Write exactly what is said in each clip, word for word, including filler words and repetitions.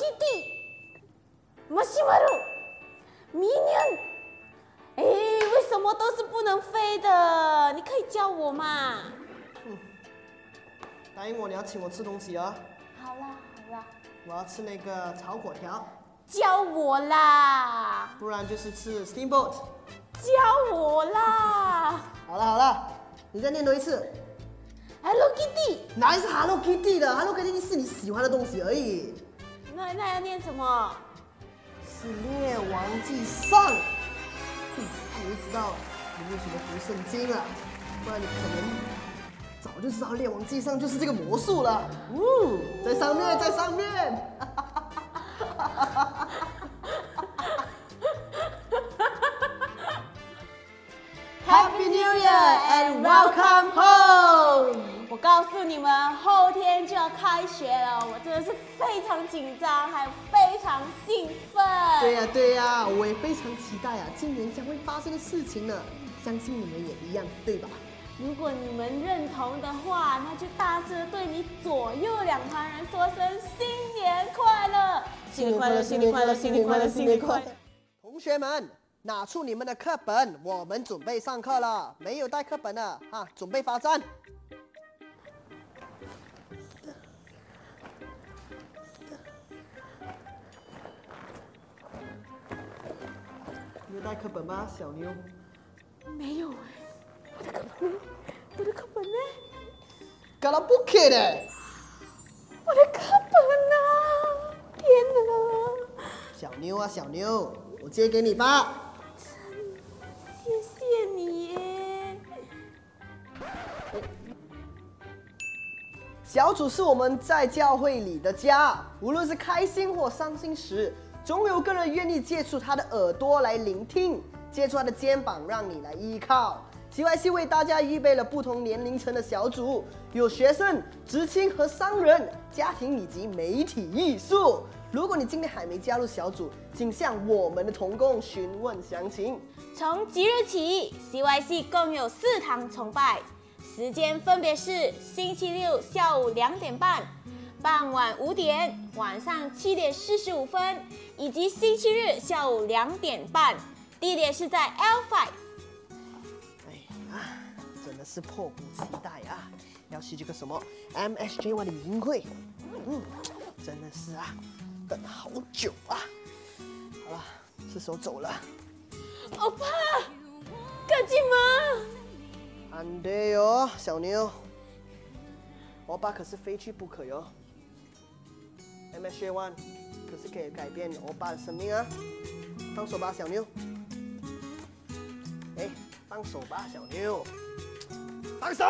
Kitty、Marshmallow、Minion。哎，为什么都是不能飞的？你可以教我嘛？ 嗯，答应我你要请我吃东西啊。 好啦好啦， 我要吃那个炒粿条。 教我啦！ 不然就是吃 steamboat。 教我啦！ 好了好了，你再念多一次。 Hello Kitty。 哪里是 Hello Kitty 的 ？Hello Kitty 是你喜欢的东西而已。 那那要念什么？ 是列王纪上。嗯，我就知道你为什么读圣经了，不然你可能早就知道列王纪上就是这个魔术了。呜，在上面，在上面。Happy New Year and welcome home！ 我告诉你们，后天就要开学了，我真的是非常紧张，还有非常兴奋。 对呀、啊、对呀、啊，我也非常期待啊，今年将会发生的事情呢。相信你们也一样，对吧？ 如果你们认同的话，那就大声对你左右两旁人说声新年快乐！新年快乐，新年快乐，新年快乐，新年快乐！ 同学们，拿出你们的课本，我们准备上课了。没有带课本的啊，准备罚站。你有带课本吗，小妞？ 没有哎，我的课本呢？我的课本呢？ 搞到不给的。 我的课本呢？天哪！ 小妞啊，小妞，我借给你吧。 谢谢你耶。 小组是我们在教会里的家，无论是开心或伤心时，总有个人愿意借出他的耳朵来聆听，借出他的肩膀让你来依靠。C Y C 为大家预备了不同年龄层的小组，有学生、知青和商人、家庭以及媒体艺术。如果你今天还没加入小组，请向我们的同工询问详情。 从即日起 ，C Y C 共有四堂崇拜，时间分别是星期六下午两点半、傍晚五点、晚上七点四十五分，以及星期日下午两点半。地点是在 L 五。 哎呀，真的是迫不及待啊！要去这个什么 M F G A 的营会，嗯，真的是啊，等好久啊！好了，是时候走了。 欧巴，赶紧吗？ 安对哟，小妞，欧巴可是非去不可哟。M F G A 可是可以改变欧巴的生命啊！放手吧，小妞。哎，放手吧，小妞，放手！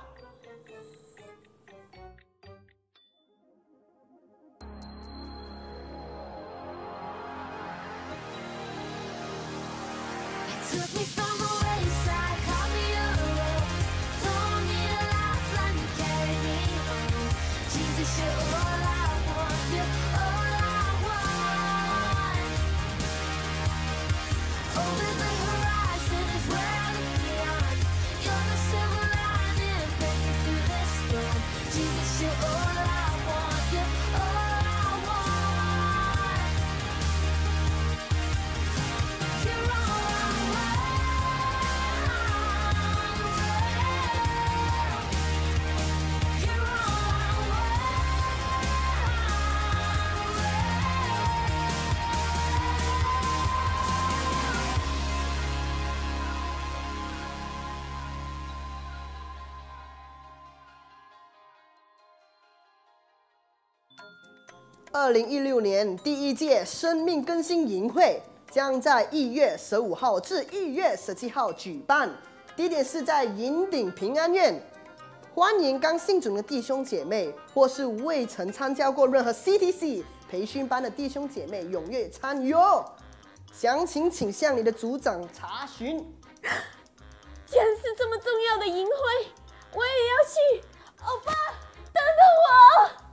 二零一六年第一届生命更新营会将在一月十五号至一月十七号举办，地点是在银鼎平安院。欢迎刚信主的弟兄姐妹，或是未曾参加过任何 C T C 培训班的弟兄姐妹，踊跃参与哦。详情请向你的组长查询。 既然是这么重要的营会，我也要去。欧巴，等等我。